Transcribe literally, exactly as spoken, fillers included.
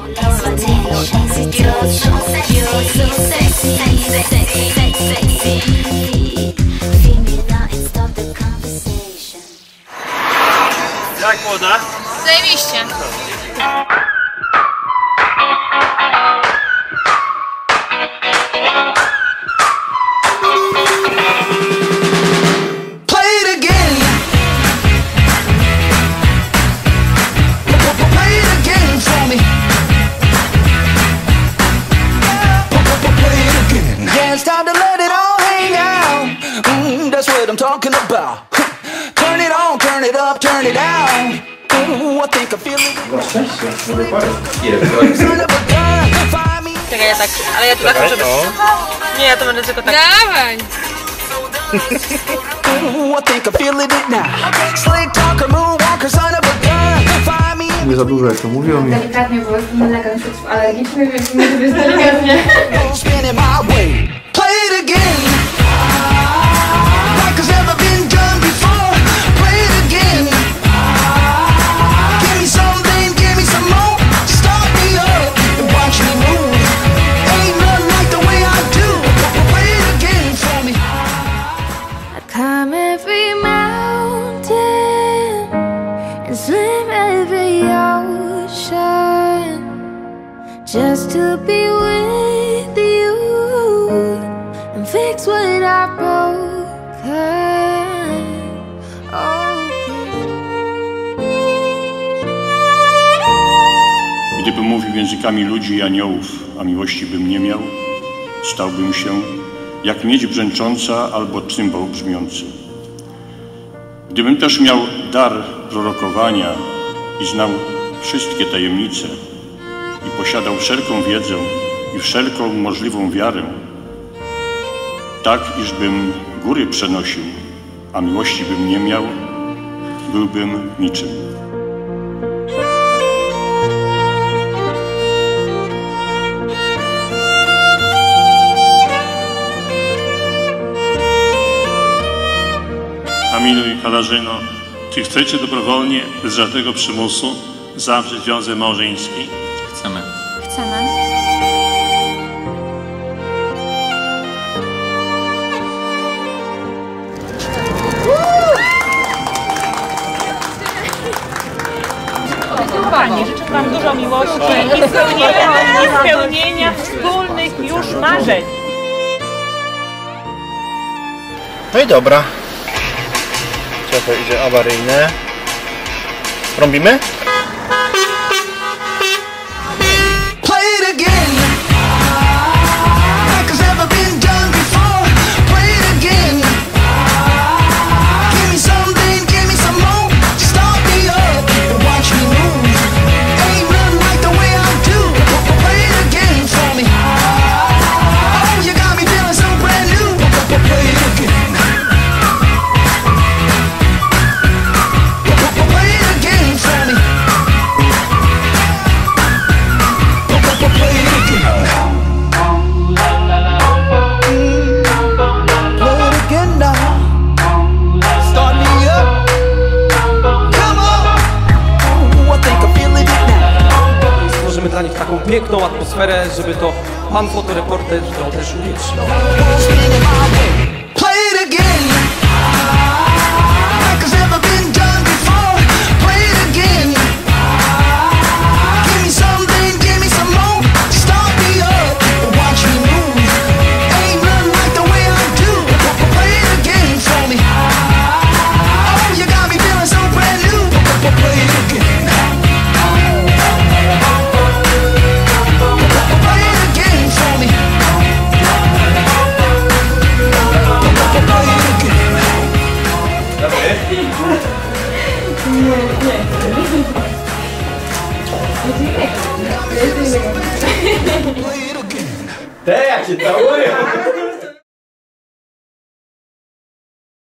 Jak młoda? Zajebiście. I'm talking about. Turn it on, turn it up, turn it down. Ooh, I think I feel it. Czekaj, ja tak, ale ja tu tak muszę być. Nie, ja to będę tylko tak. Dawaj! Ooh, I think I feel it now. Slick talker, moonwalker, son of a gun. Find me. Nie za dużo, jak to mówią mi. Delikatnie, bo jestem lekarz przeciwalergiczny, więc muszę być delikatnie. Spinning my way. Play it again. Like it's never been done before. Play it again. Give me something, give me some more. Start me up and watch me move. Ain't nothing like the way I do. Play it again for me. I climb every mountain and swim every ocean just to be with you and fix what I broke. Gdybym mówił językami ludzi i aniołów, a miłości bym nie miał, stałbym się jak miedź brzęcząca albo cymbał brzmiący. Gdybym też miał dar prorokowania i znał wszystkie tajemnice i posiadał wszelką wiedzę i wszelką możliwą wiarę, tak iżbym góry przenosił, a miłości bym nie miał, byłbym niczym. Kamilu i Katarzyno, czy chcecie dobrowolnie, bez żadnego przymusu, zawrzeć związek małżeński? Chcemy. Chcemy. Pani, życzę wam dużo miłości i spełnienia, i spełnienia wspólnych już marzeń. No i dobra. Co to idzie awaryjne? Trąbimy? Dla nich taką piękną atmosferę, żeby to pan fotoreporter to też uwiecznił. Te jak się całują!